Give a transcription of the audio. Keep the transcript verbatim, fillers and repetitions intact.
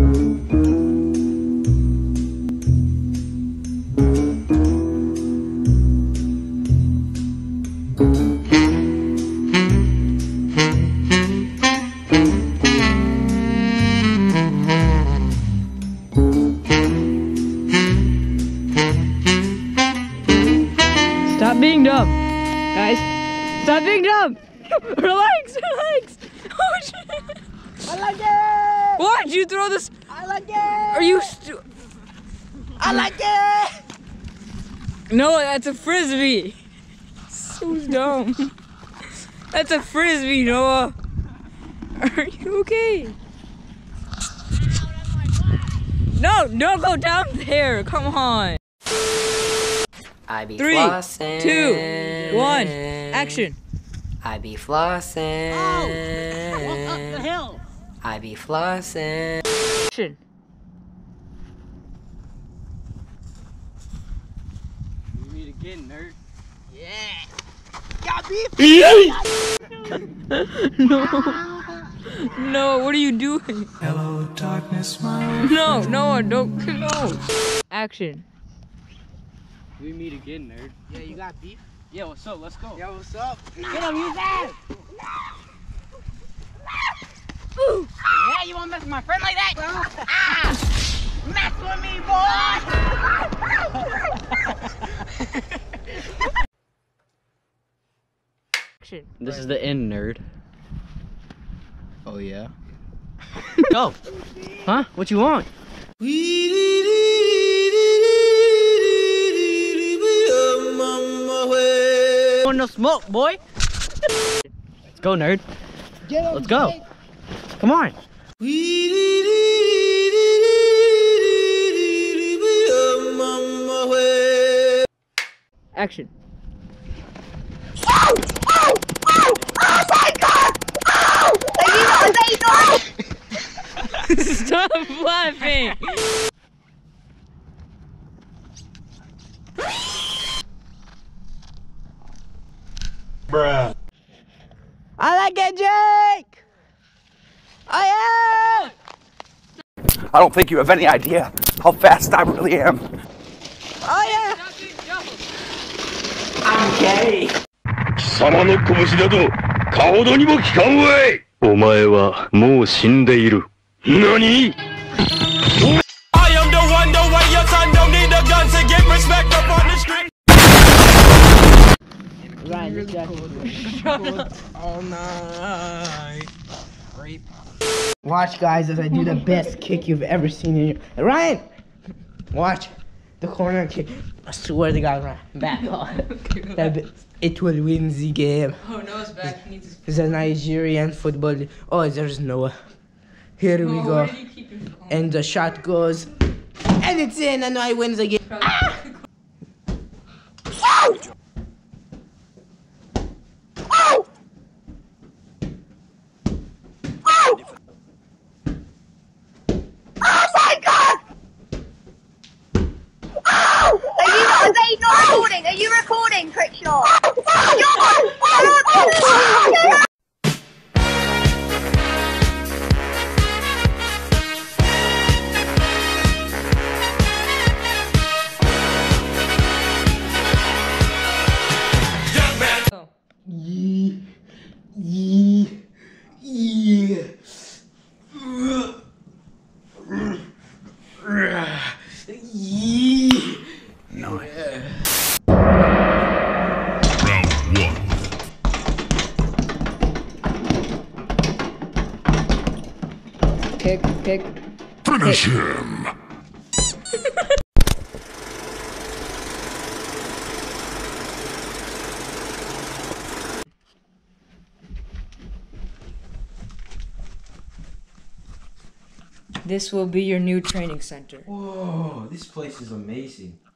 Stop being dumb, guys. Stop being dumb. Relax, relax. Oh shit. I like it. Why'd you throw this? I like it. Are you stu- I like it. No, that's a frisbee. So dumb. That's a frisbee, Noah. Are you okay? No, don't go down there. Come on. I be Three, flossing. two, one, action. I be flossing. Oh, walk up the hill. I be flossing. Action. We meet again, nerd. Yeah. Got beef. No. No, what are you doing? Hello, darkness, my old No, no, don't. No. Action. We meet again, nerd. Yeah, you got beef? Yeah, what's up? Let's go. Yo, what's up? Get him, use that! Yeah, you won't mess with my friend like that? Ah! Mess with me, boy! Action. This is the end, nerd. Oh yeah? Go! Huh? What you want? Want no smoke, boy? Let's go, nerd. Let's go. Come on. Action. Oh! Oh! Oh! Oh my god! Oh! Are you Stop laughing. Bruh. I like it, Jake! I am! I don't think you have any idea how fast I really am. Oh yeah! I'm gay. 貴様の拳などかほどにも効かんわい。お前はもう死んでいる。何? I am the one, the way your son don't need a gun to get respect up on the street. Ryan, this guy All night. Rape. Watch, guys, as I do the best kick you've ever seen in your... Ryan! Watch. The corner kick. I swear to God, Ryan. Back off. That bit- It will win the game. Oh, Noah's back. He needs It's a Nigerian football. Oh, there's Noah. Here we Oh, go. where do you keep your phone? And the shot goes. And it's in, and I win the game. Ah! Oh! Oh! Oh! Oh my God! Oh! Are you are they not recording? Are you recording, Crickshaw? Yeah, yeah, yeah. Yeah. Nice. Round one. Kick, kick. Finish him. This will be your new training center. Whoa, this place is amazing.